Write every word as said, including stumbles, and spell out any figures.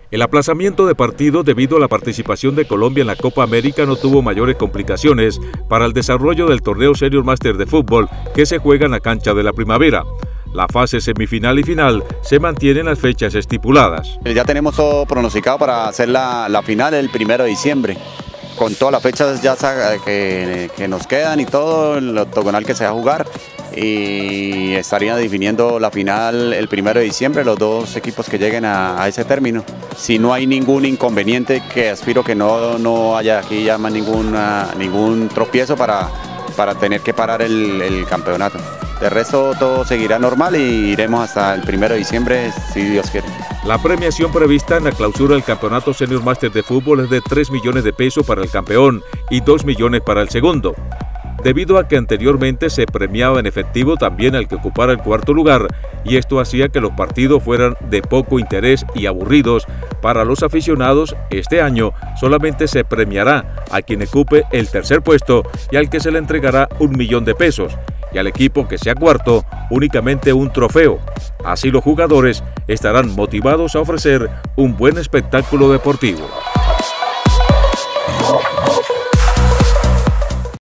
El aplazamiento de partidos debido a la participación de Colombia en la Copa América no tuvo mayores complicaciones para el desarrollo del torneo Senior Master de fútbol que se juega en la cancha de la Primavera. La fase semifinal y final se mantienen las fechas estipuladas. Ya tenemos todo pronosticado para hacer la, la final el primero de diciembre, con todas las fechas ya que, que nos quedan y todo, el octogonal que se va a jugar. Y estarían definiendo la final el primero de diciembre, los dos equipos que lleguen a, a ese término. Si no hay ningún inconveniente, que aspiro que no, no haya aquí ya más ninguna, ningún tropiezo para, para tener que parar el, el campeonato. De resto todo seguirá normal y iremos hasta el primero de diciembre, si Dios quiere. La premiación prevista en la clausura del Campeonato Senior Master de Fútbol es de tres millones de pesos para el campeón y dos millones para el segundo. Debido a que anteriormente se premiaba en efectivo también al que ocupara el cuarto lugar, y esto hacía que los partidos fueran de poco interés y aburridos para los aficionados, este año solamente se premiará a quien ocupe el tercer puesto y al que se le entregará un millón de pesos, y al equipo que sea cuarto únicamente un trofeo. Así los jugadores estarán motivados a ofrecer un buen espectáculo deportivo.